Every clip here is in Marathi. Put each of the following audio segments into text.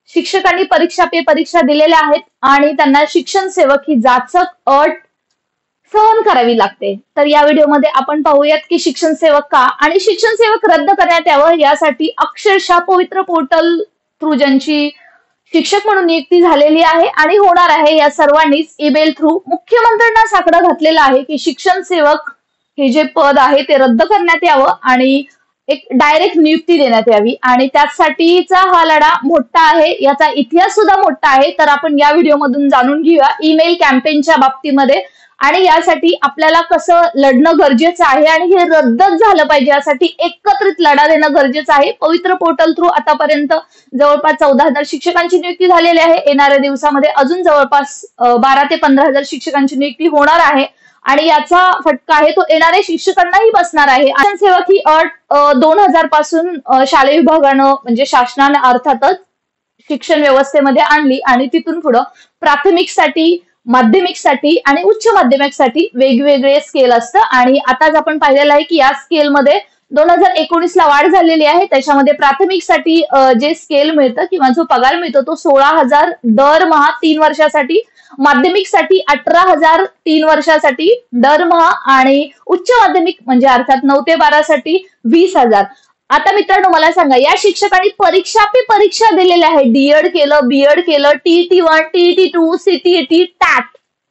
शिक्षकांनी परीक्षा पे परीक्षा दिलेल्या आहेत आणि त्यांना शिक्षण सेवक ही जाचक अट सहन करावी लागते। तर या व्हिडिओमध्ये आपण पाहूयात की शिक्षण सेवक का आणि शिक्षण सेवक रद्द करण्यात यावं यासाठी अक्षरशः पवित्र पोर्टल थ्रू ज्यांची शिक्षक म्हणून नियुक्ती झालेली आहे आणि होणार आहे या सर्वांनीच ईमेल थ्रू मुख्यमंत्र्यांना साकडं घातलेलं आहे की शिक्षण सेवक हे जे पद आहे ते रद्द करण्यात यावं आणि एक डायरेक्ट नियुक्ती देण्यात यावी आणि त्यासाठीचा हा लढा मोठा आहे, याचा इतिहास सुद्धा मोठा आहे। तर आपण या व्हिडिओमधून जाणून घेऊया ईमेल कॅम्पेनच्या बाबतीमध्ये आणि यासाठी आपल्याला कसं लढणं गरजेचं आहे आणि हे रद्दच झालं पाहिजे यासाठी एकत्रित लढा देणं गरजेचं आहे। पवित्र पोर्टल थ्रू आतापर्यंत जवळपास 14,000 शिक्षकांची नियुक्ती झालेली आहे। येणाऱ्या दिवसामध्ये अजून जवळपास 12 ते 15,000 शिक्षकांची नियुक्ती होणार आहे आणि याचा फटका आहे तो येणाऱ्या शिक्षकांनाही बसणार आहे। शिक्षण सेवक ही अट 2000 पासून शालेय विभागानं म्हणजे शासनाने अर्थातच शिक्षण व्यवस्थेमध्ये आणली आणि तिथून पुढे प्राथमिकसाठी, माध्यमिकसाठी आणि उच्च माध्यमिकसाठी वेगवेगळे स्केल असतं आणि आताच आपण पाहिलेलं आहे की या स्केलमध्ये 2019 ला वाढ झालेली आहे। त्याच्यामध्ये प्राथमिकसाठी जे स्केल मिळतं किंवा जो पगार मिळतो तो 16,000 दरमहा 3 वर्षासाठी, माध्यमिकसाठी 18,000 3 वर्षासाठी दरमहा आणि उच्च माध्यमिक म्हणजे अर्थात 9 ते 12 साठी 20,000। आता मित्रांनो मला सांगा या शिक्षकांनी परीक्षा पे परीक्षा दिलेल्या आहे, डीएड केलं, बीएड केलं, TET1, TET2, CTET, टॅट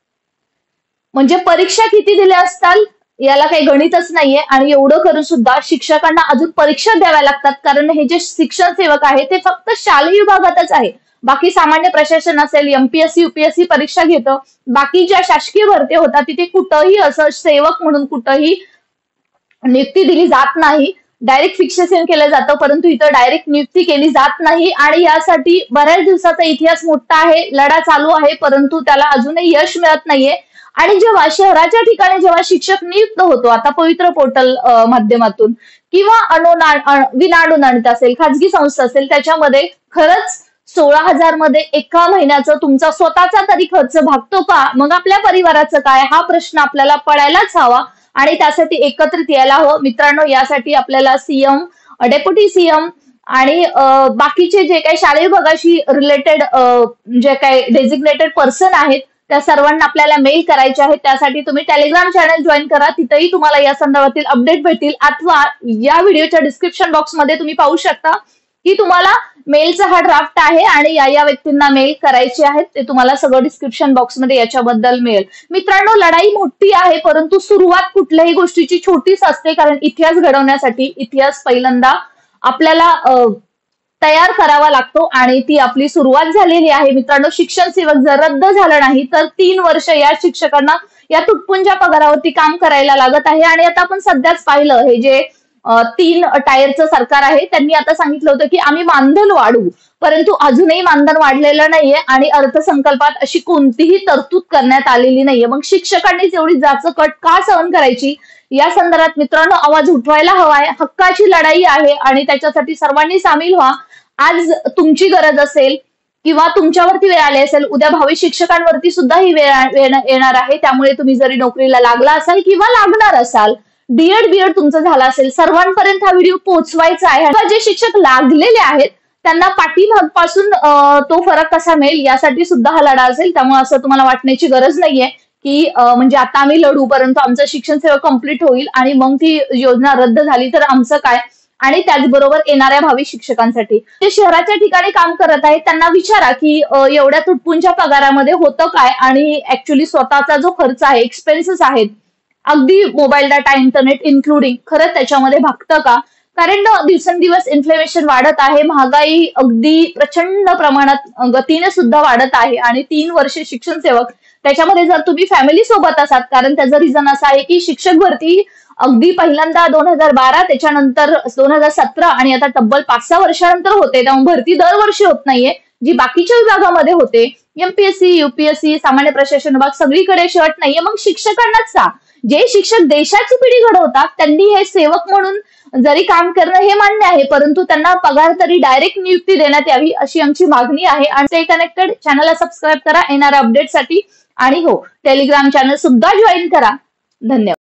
म्हणजे परीक्षा किती दिल्या असताल याला काही गणितच नाहीये आणि एवढं करून सुद्धा शिक्षकांना अजून परीक्षा द्याव्या लागतात कारण हे जे शिक्षण सेवक आहे ते फक्त शालेय विभागातच आहे। बाकी सामान्य प्रशासन असेल, MPSC UPSC परीक्षा घेतं, बाकी ज्या शासकीय भरती होतात तिथे कुठंही असं सेवक म्हणून कुठंही नियुक्ती दिली जात नाही, डायरेक्ट फिक्सेशन केलं जातं, परंतु इथं डायरेक्ट नियुक्ती केली जात नाही आणि यासाठी बऱ्याच दिवसाचा इतिहास मोठा आहे, लढा चालू आहे, परंतु त्याला अजूनही यश मिळत नाहीये। आणि जेव्हा शहराच्या ठिकाणी जेव्हा शिक्षक नियुक्त होतो आता पवित्र पोर्टल माध्यमातून किंवा विनाअनुदानित असेल, खाजगी संस्था असेल, त्याच्यामध्ये खरंच 16,000 मध्ये एका महिन्याचं तुमचा स्वतःचा तरी खर्च भागतो का? मग आपल्या परिवाराचं काय? हा प्रश्न आपल्याला पडायलाच हवा आणि त्यासाठी एकत्रित यायला हवं। मित्रांनो यासाठी आपल्याला CM, डेप्युटी CM आणि बाकीचे जे काही शालेय विभागाशी रिलेटेड जे काही डेझिग्नेटेड पर्सन आहेत त्या सर्वांना आपल्याला मेल करायचे आहे। त्यासाठी तुम्ही टेलिग्राम चॅनल जॉईन करा, तिथेही तुम्हाला या संदर्भातील अपडेट भेटतील अथवा या व्हिडिओच्या डिस्क्रिप्शन बॉक्समध्ये तुम्ही पाहू शकता की तुम्हाला मेलचा हा ड्राफ्ट आहे आणि या व्यक्तींना मेल करायचे आहेत, ते तुम्हाला सगळं डिस्क्रिप्शन बॉक्समध्ये याच्याबद्दल मिळेल। मित्रांनो लढाई मोठी आहे परंतु सुरुवात कुठल्याही गोष्टीची छोटीच असते कारण इतिहास घडवण्यासाठी इतिहास पहिल्यांदा आपल्याला तयार करावा लागतो आणि ती आपली सुरुवात झालेली आहे। मित्रांनो शिक्षण सेवक जर रद्द झालं नाही तर 3 वर्ष या शिक्षकांना या तुटपुंज्या पगारावरती काम करायला लागत आहे आणि आता आपण सध्याच पाहिलं हे जे 3 टायरचं सरकार आहे त्यांनी आता सांगितलं होतं की आम्ही मानधन वाढवू, परंतु अजूनही मानधन वाढलेलं नाहीये आणि अर्थसंकल्पात अशी कोणतीही तरतूद करण्यात आलेली नाहीये। मग शिक्षकांनीच एवढी जाचकट का सहन करायची या संदर्भात मित्रांनो आवाज उठवायला हवाय। हक्काची लढाई आहे आणि त्याच्यासाठी सर्वांनी सामील व्हा। आज तुमची गरज असेल किंवा तुमच्यावरती वेळ आली असेल, उद्या भावी शिक्षकांवरती सुद्धा ही वेळ येणार आहे, त्यामुळे तुम्ही जरी नोकरीला लागला असाल किंवा लागणार असाल, डीएड बीएड तुमचं झालं असेल, सर्वांपर्यंत हा व्हिडिओ पोहोचवायचा आहे। जे शिक्षक लागलेले आहेत त्यांना पाठीमागपासून तो फरक कसा मिळेल यासाठी सुद्धा हा लढा असेल, त्यामुळे असं तुम्हाला वाटण्याची गरज नाहीये की म्हणजे आता आम्ही लढू परंतु आमचं शिक्षण सेवा कंप्लीट होईल आणि मग ती योजना रद्द झाली तर आमचं काय। आणि त्याचबरोबर येणाऱ्या भावी शिक्षकांसाठी जे शहराच्या ठिकाणी काम करत आहेत त्यांना विचारा की एवढ्या तुटपुंच्या पगारामध्ये होतं काय आणि ऍक्च्युली स्वतःचा जो खर्च आहे, एक्सपेन्सेस आहेत, अगदी मोबाईल डाटा, इंटरनेट इन्क्लुडिंग खरंच त्याच्यामध्ये भागतं का? कारण दिवसेंदिवस इन्फ्लेमेशन वाढत आहे, महागाई अगदी प्रचंड प्रमाणात गतीने सुद्धा वाढत आहे आणि 3 वर्षे शिक्षण सेवक त्याच्यामध्ये जर तुम्ही फॅमिली सोबत असाल, कारण त्याचं रिझन असं आहे की शिक्षक भरती अगदी पहिल्यांदा 2012 त्याच्यानंतर 2017 आणि आता तब्बल 5-6 वर्षानंतर होते, त्यामुळे भरती दरवर्षी होत नाहीये जी बाकीच्या विभागामध्ये होते। MPSC UPSC सामान्य प्रशासन विभाग सगळीकडे शर्ट नाहीये। मग शिक्षकांनाच का? जे शिक्षक देशाची पिढी घडवतात त्यांनी हे सेवक म्हणून जरी काम करणं हे मान्य आहे परंतु त्यांना पगार तरी डायरेक्ट नियुक्ती देण्यात यावी अशी आमची मागणी आहे। आणि स्टे कनेक्टेड, चॅनलला सबस्क्राईब करा येणाऱ्या अपडेटसाठी आणि हो टेलिग्राम चॅनल सुद्धा जॉईन करा। धन्यवाद।